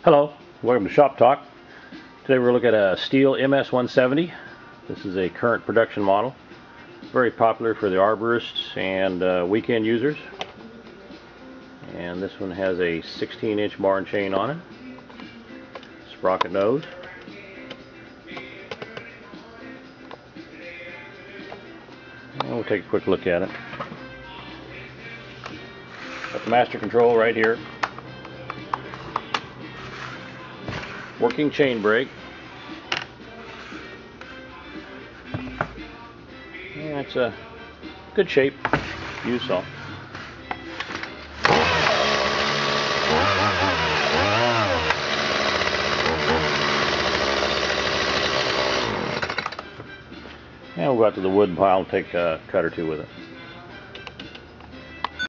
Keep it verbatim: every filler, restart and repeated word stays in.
Hello, welcome to Shop Talk. Today we're looking at a Stihl M S one seventy. This is a current production model. Very popular for the arborists and uh, weekend users. And this one has a sixteen inch bar and chain on it. Sprocket nose. And we'll take a quick look at it. Got the master control right here. Working chain brake. Yeah, it's a good shape. You saw. And we'll go out to the wood pile and take a cut or two with it.